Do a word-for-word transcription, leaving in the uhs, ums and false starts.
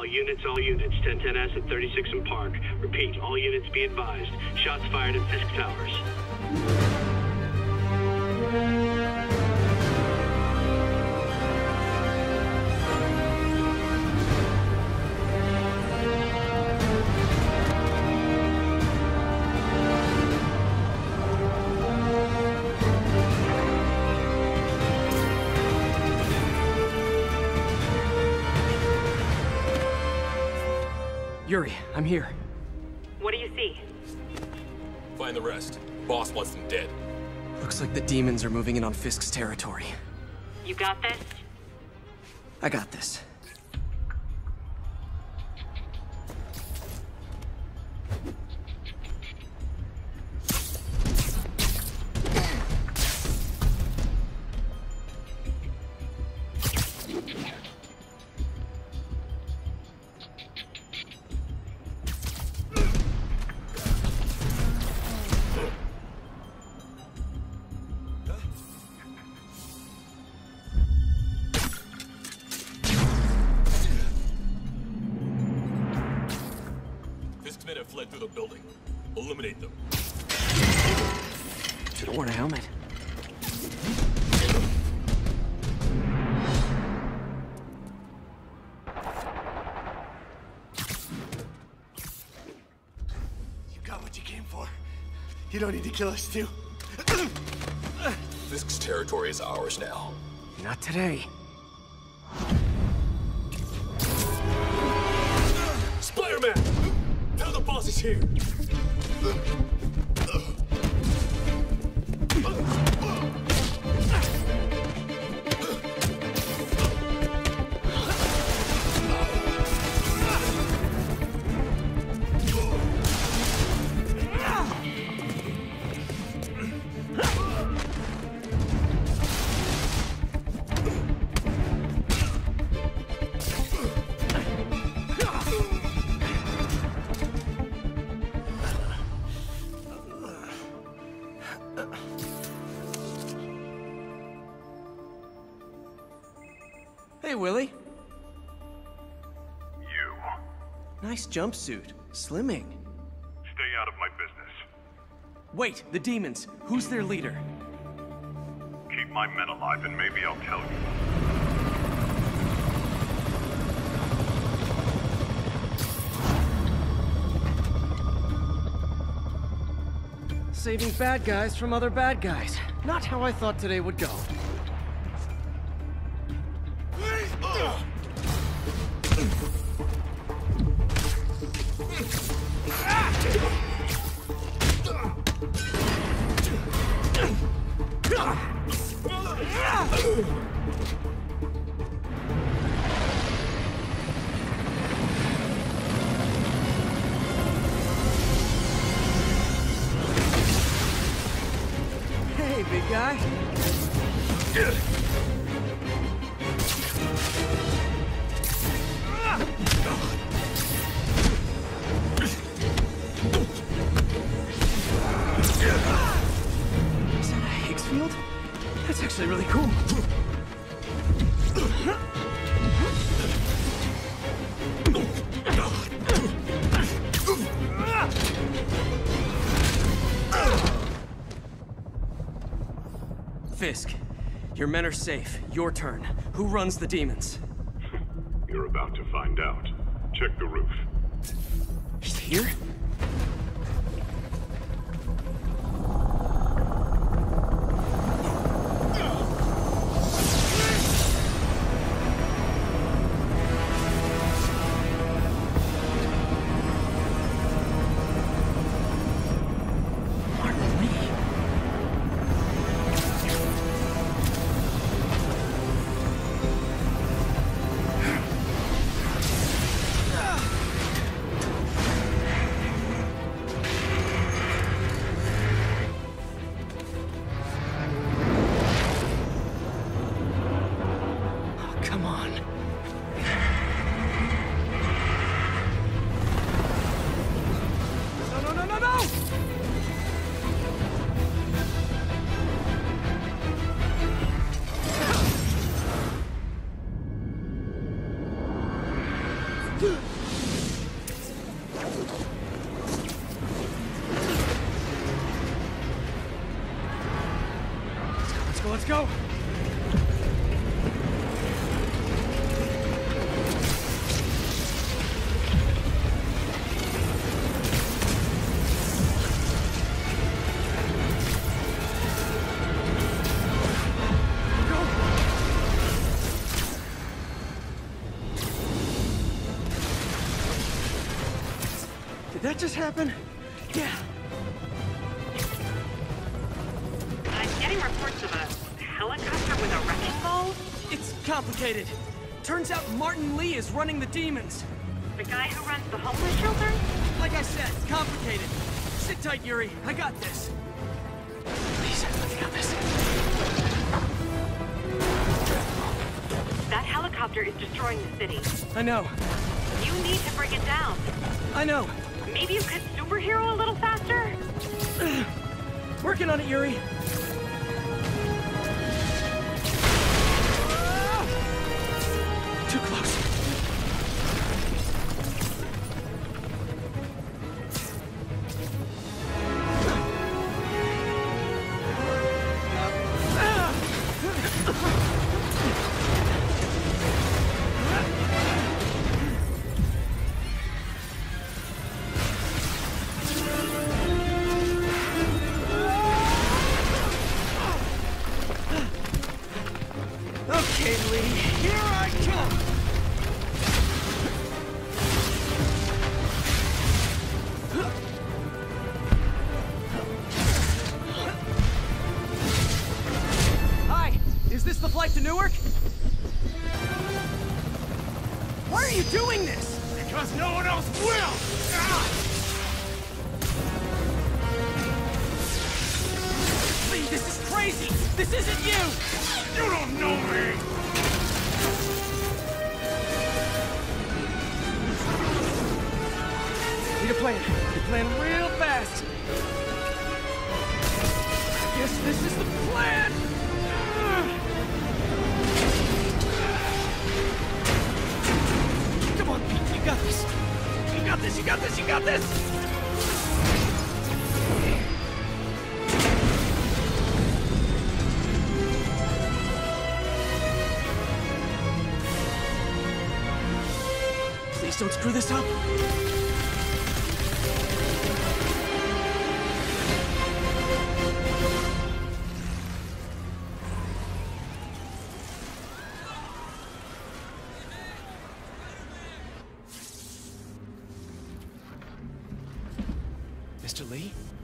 All units, all units. ten ten S at thirty-six and Park. Repeat, all units be advised. Shots fired at Fisk Towers. Yuri, I'm here. What do you see? Find the rest. Boss wants them dead. Looks like the demons are moving in on Fisk's territory. You got this? I got this. Men have fled through the building. Eliminate them. Should have worn a helmet. You got what you came for. You don't need to kill us too. Fisk's territory is ours now. Not today. Spider-Man! Tell the boss is here! Hey, Willie. You. Nice jumpsuit. Slimming. Stay out of my business. Wait, the demons. Who's their leader? Keep my men alive and maybe I'll tell you. Saving bad guys from other bad guys. Not how I thought today would go. Hey, big guy. Is that a Higgs field? That's actually really cool. Fisk, your men are safe. Your turn. Who runs the demons? You're about to find out. Check the roof. He's here? So let's go. Did that just happen? Yeah. I'm getting reports of a helicopter with a wrecking ball. It's complicated. Turns out Martin Lee is running the demons. The guy who runs the homeless shelter? Like I said, complicated. Sit tight, Yuri. I got this. Please, let me got this. That helicopter is destroying the city. I know. You need to bring it down. I know. Maybe you could superhero a little faster? Working on it, Yuri. Too close. Okay, Lee, here I come! Hi, is this the flight to Newark? Why are you doing this? Because no one else will! Ah! Lee, this is crazy! This isn't you! You don't know me! Need a plan. Need a plan real fast. I guess this is the plan! Come on, Pete, you got this! You got this, you got this, you got this! Please don't screw this up. Mister Lee?